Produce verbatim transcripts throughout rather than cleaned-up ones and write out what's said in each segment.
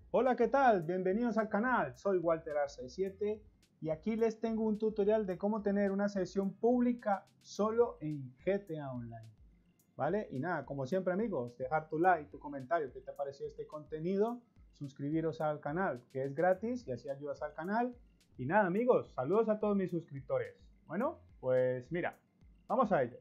Hola, ¿qué tal? Bienvenidos al canal, soy Walter Arce siete y aquí les tengo un tutorial de cómo tener una sesión pública solo en G T A Online. ¿Vale? Y nada, como siempre amigos, dejar tu like, tu comentario, qué te pareció este contenido, suscribiros al canal que es gratis y así ayudas al canal. Y nada amigos, saludos a todos mis suscriptores. Bueno, pues mira, vamos a ello.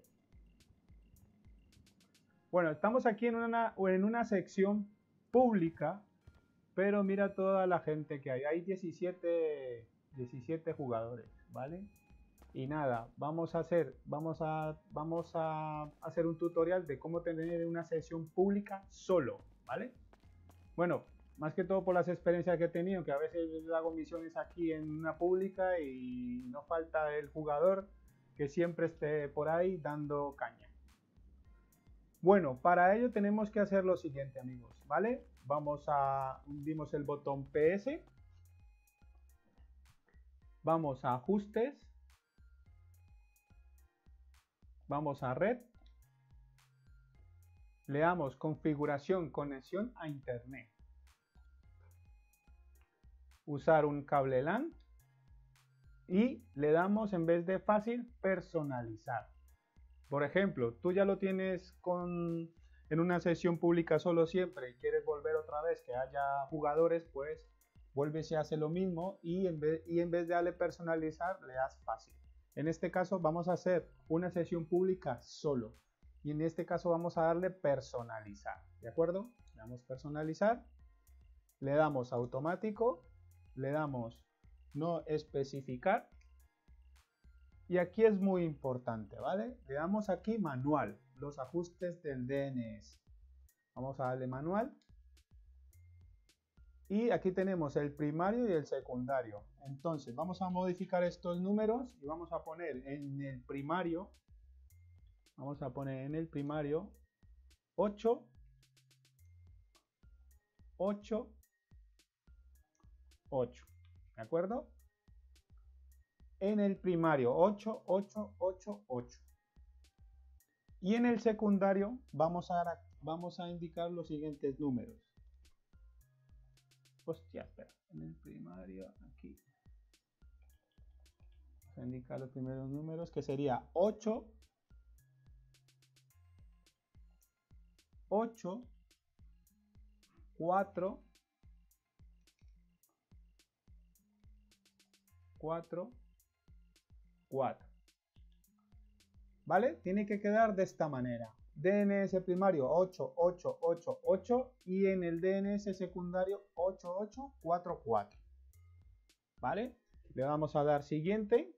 Bueno, estamos aquí en una, en una sección pública. Pero mira toda la gente que hay. Hay diecisiete, diecisiete jugadores, ¿vale? Y nada, vamos a hacer, vamos a, vamos a hacer un tutorial de cómo tener una sesión pública solo, ¿vale? Bueno, más que todo por las experiencias que he tenido, que a veces hago misiones aquí en una pública y no falta el jugador que siempre esté por ahí dando caña. Bueno, para ello tenemos que hacer lo siguiente amigos, ¿vale? Vamos a, hundimos el botón P S, vamos a ajustes, vamos a red, le damos configuración conexión a internet, usar un cable LAN y le damos en vez de fácil personalizar. Por ejemplo, tú ya lo tienes con, en una sesión pública solo siempre y quieres volver otra vez que haya jugadores, pues vuelves y hace lo mismo y en, vez, y en vez de darle personalizar, le das fácil. En este caso vamos a hacer una sesión pública solo y en este caso vamos a darle personalizar, ¿de acuerdo? Le damos personalizar, le damos automático, le damos no especificar. Y aquí es muy importante, ¿vale? Le damos aquí manual, los ajustes del D N S. Vamos a darle manual. Y aquí tenemos el primario y el secundario. Entonces vamos a modificar estos números y vamos a poner en el primario, vamos a poner en el primario ocho, ocho, ocho, ¿de acuerdo? En el primario ocho, ocho, ocho, ocho. Y en el secundario vamos a, vamos a indicar los siguientes números. Hostia, espera, en el primario aquí. Vamos a indicar los primeros números que sería ocho, ocho, cuatro, cuatro, cuatro. ¿Vale? Tiene que quedar de esta manera. D N S primario ocho, ocho, ocho, ocho y en el D N S secundario ocho, ocho, cuatro, cuatro. ¿Vale? Le vamos a dar siguiente.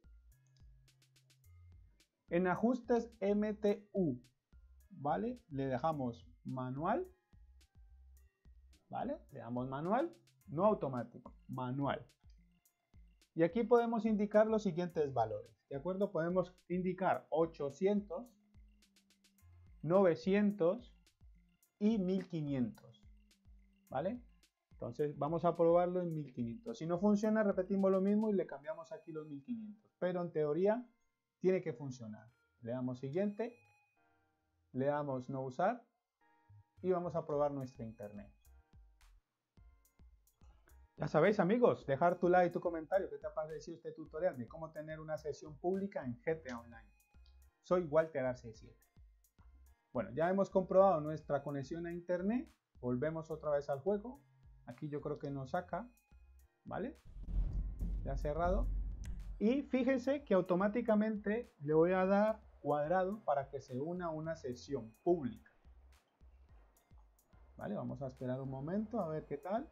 En ajustes M T U, ¿vale? Le dejamos manual. ¿Vale? Le damos manual, no automático, manual. Y aquí podemos indicar los siguientes valores, ¿de acuerdo? Podemos indicar ochocientos, novecientos y mil quinientos, ¿vale? Entonces vamos a probarlo en mil quinientos. Si no funciona, repetimos lo mismo y le cambiamos aquí los mil quinientos. Pero en teoría tiene que funcionar. Le damos siguiente, le damos no usar y vamos a probar nuestra internet. Ya sabéis amigos, dejar tu like y tu comentario, ¿qué te ha parecido este tutorial de cómo tener una sesión pública en G T A Online? Soy Walter Arce siete. Bueno, ya hemos comprobado nuestra conexión a internet, volvemos otra vez al juego, aquí yo creo que nos saca, ¿vale? Ya cerrado. Y fíjense que automáticamente le voy a dar cuadrado para que se una a una sesión pública. ¿Vale? Vamos a esperar un momento a ver qué tal.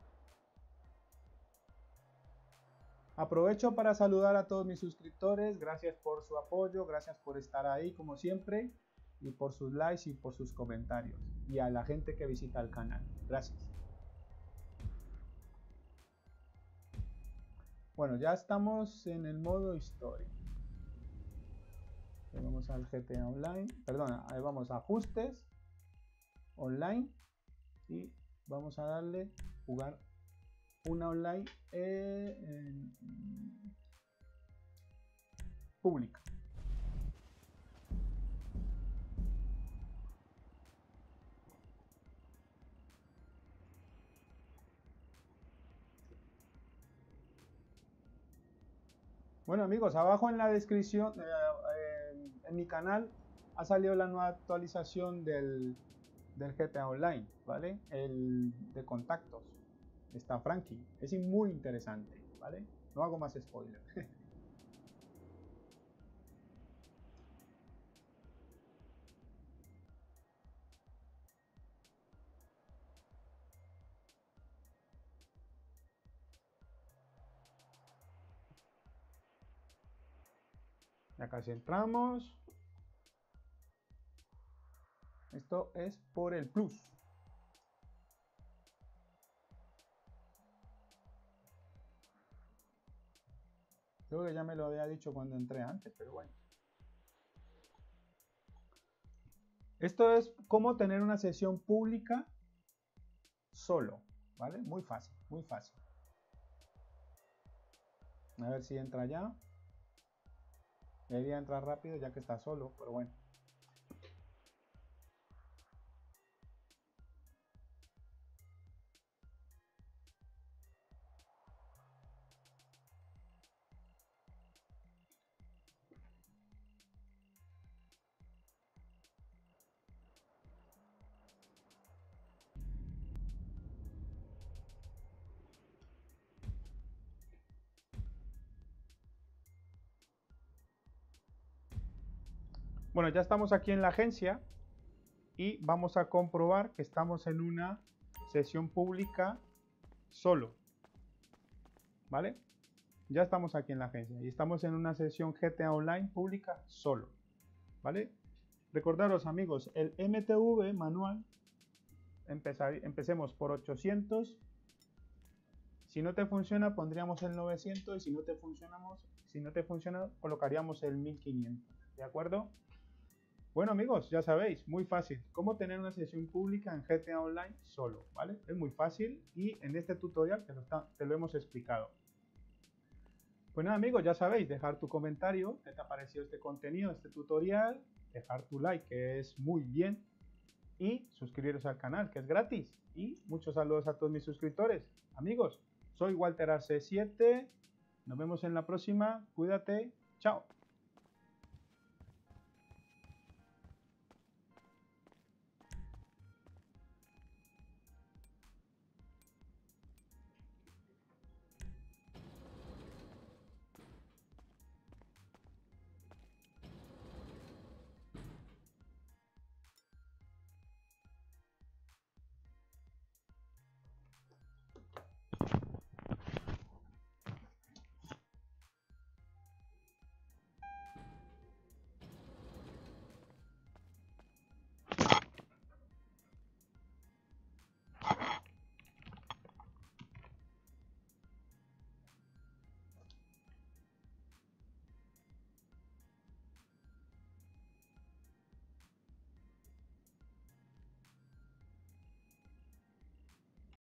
Aprovecho para saludar a todos mis suscriptores, gracias por su apoyo, gracias por estar ahí como siempre y por sus likes y por sus comentarios y a la gente que visita el canal, gracias. Bueno, ya estamos en el modo historia. Vamos al G T A Online, perdona, ahí vamos a ajustes, online y vamos a darle jugar una online eh, en, pública. Bueno amigos, abajo en la descripción, eh, eh, en mi canal ha salido la nueva actualización del, del G T A Online, ¿vale? El de contactos. Está Frankie. Es muy interesante, ¿vale? No hago más spoiler. Ya casi entramos. Esto es por el plus. Creo que ya me lo había dicho cuando entré antes, pero bueno. Esto es cómo tener una sesión pública solo, ¿vale? Muy fácil, muy fácil. A ver si entra ya. Debería entrar rápido ya que está solo, pero bueno. Bueno, ya estamos aquí en la agencia y vamos a comprobar que estamos en una sesión pública solo, ¿vale? Ya estamos aquí en la agencia y estamos en una sesión G T A Online pública solo, ¿vale? Recordaros amigos, el M T V manual, empezar, empecemos por ochocientos. Si no te funciona pondríamos el novecientos y si no te funcionamos, si no te funciona colocaríamos el mil quinientos, ¿de acuerdo? Bueno amigos, ya sabéis, muy fácil, cómo tener una sesión pública en G T A Online solo, ¿vale? Es muy fácil y en este tutorial te lo, está, te lo hemos explicado. Pues nada amigos, ya sabéis, dejar tu comentario, qué te ha parecido este contenido, este tutorial, dejar tu like, que es muy bien, y suscribiros al canal, que es gratis. Y muchos saludos a todos mis suscriptores. Amigos, soy Walter Arce siete, nos vemos en la próxima, cuídate, chao.